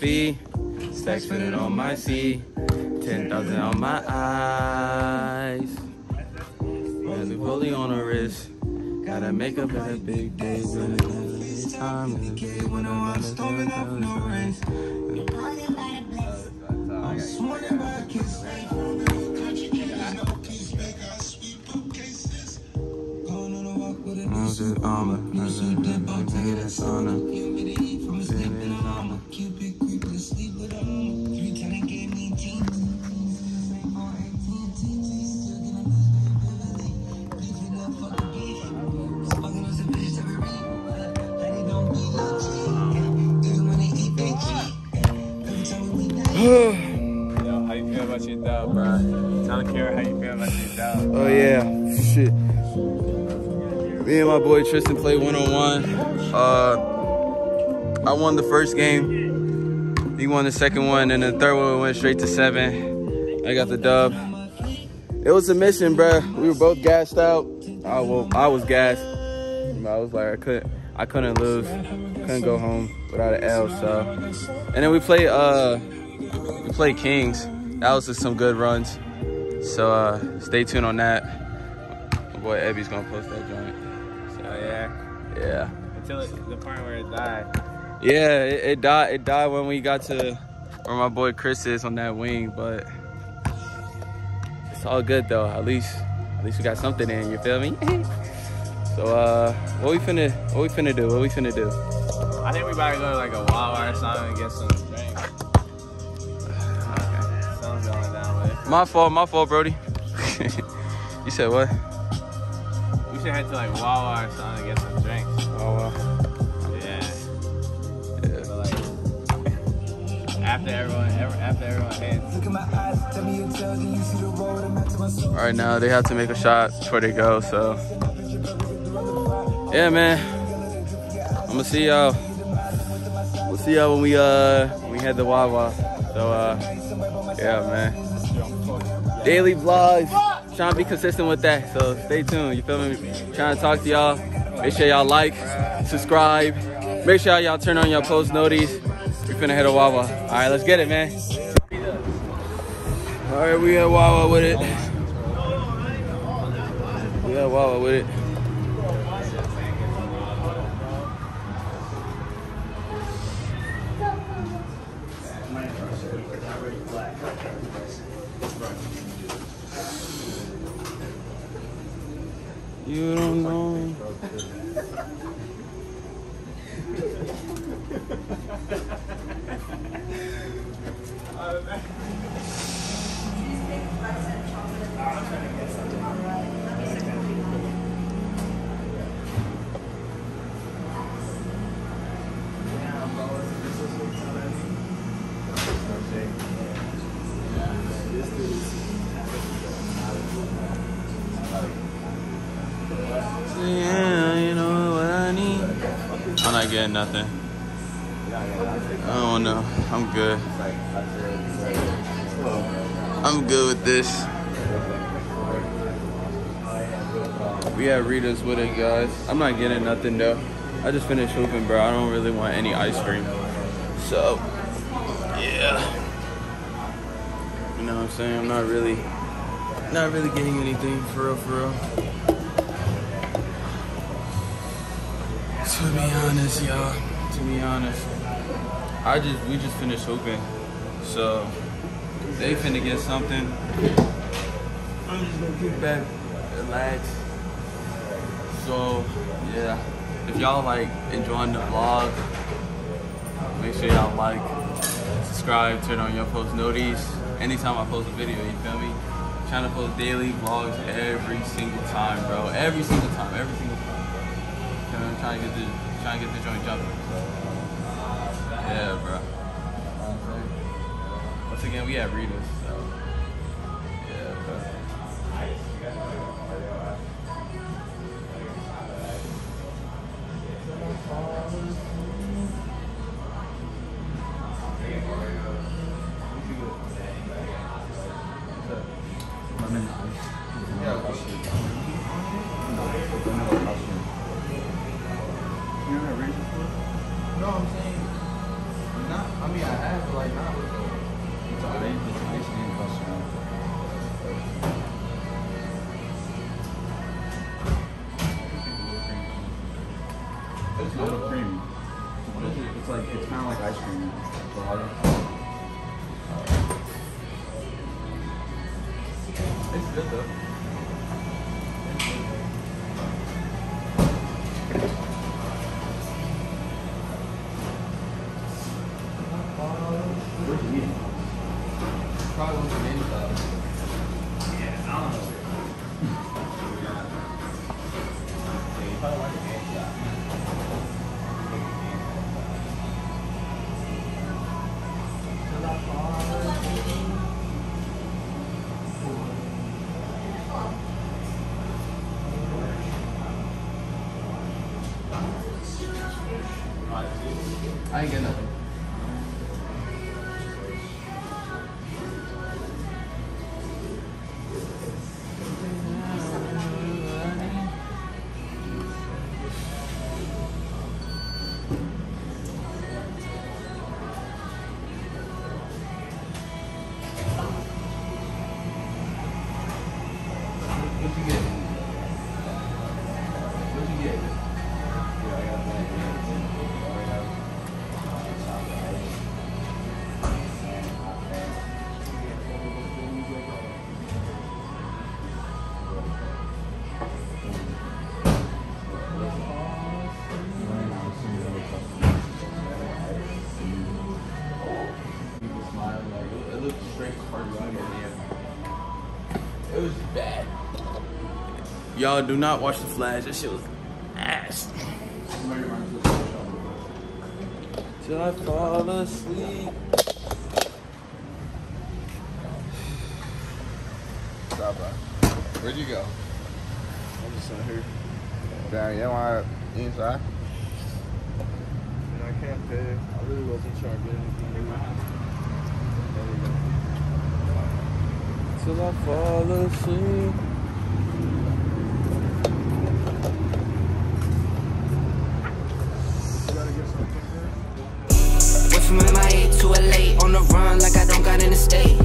fee. Stacks spinning on my seat. 10,000 on my eyes. And the bully on the wrist. Gotta make up in a big day. When it's time in the day. When I'm storming up no race. I'm sworn by a kiss. Armor, you should dip out to get a sauna. Humidity from sleeping armor. Cupid creep to sleep with a 310 gave me teeth. Yo, how you feel about your dub, bro? Tell Kara how you feel about your dub. Oh yeah, shit. Me and my boy Tristan played 1-on-1. I won the first game. He won the second one, and the third one went straight to 7. I got the dub. It was a mission, bruh. We were both gassed out. I was gassed. I was like, I couldn't lose. Couldn't go home without an L. So, and then we played Kings. That was just some good runs. So stay tuned on that. My boy Ebby's gonna post that joint. Yeah. Until the part where it died. Yeah, it died when we got to where my boy Chris is on that wing, but it's all good though. At least we got something in, you feel me? So what we finna do? I think we about to go to like a Wawa or something and get some drinks. Okay. Something's going down with it. My fault, Brody. You said what? We should head to like Wawa or something and get some drinks. Wawa. Yeah. So like after everyone hits. All right, now they have to make a shot before they go. So yeah, man. I'm gonna see y'all. We'll see y'all when we head to Wawa. So yeah, man. Daily vlogs. Trying to be consistent with that. So stay tuned. You feel me? Trying to talk to y'all. Make sure y'all like, subscribe. Make sure y'all turn on your post notice. We finna head to Wawa. All right, let's get it, man. All right, we at Wawa with it. You don't know. Yeah, you know what I need. I'm not getting nothing. I don't know. I'm good. I'm good with this. We had Rita's with it, guys. I'm not getting nothing though. I just finished hooping, bro. I don't really want any ice cream. So, yeah. You know what I'm saying? I'm not really getting anything for real. To be honest, y'all. To be honest, we just finished hooping, so they finna get something. I'm just gonna kick back, relax. So yeah, if y'all like enjoying the vlog, make sure y'all like, subscribe, turn on your post notice. Anytime I post a video, you feel me? I'm trying to post daily vlogs every single time, bro. Every single time. I'm trying to get the joint jumping. Yeah, bro. Once again, we have Rita's, so yeah, bro. No, I'm saying, not, I mean, I have. like, nah, it's all right. It's ice cream custard. It's a little creamy. What is it? It's like, it's kind of like ice cream. It's good though. Where's the meeting? Probably wants the name stuff. Yeah, I don't know. Yeah, you probably want the game shot. I ain't get nothing. What'd you get? What'd you get? Yeah, I got that. It looked straight cardio. It was bad. Y'all do not watch The Flash. That shit was ass. Till I fall asleep. Stop, bro. Where'd you go? I'm just in here. Damn, you want inside? I can't pay. I really wasn't trying to get anything new. There we go. Till I fall asleep. Went from MIA to LA on the run like I don't got in the state.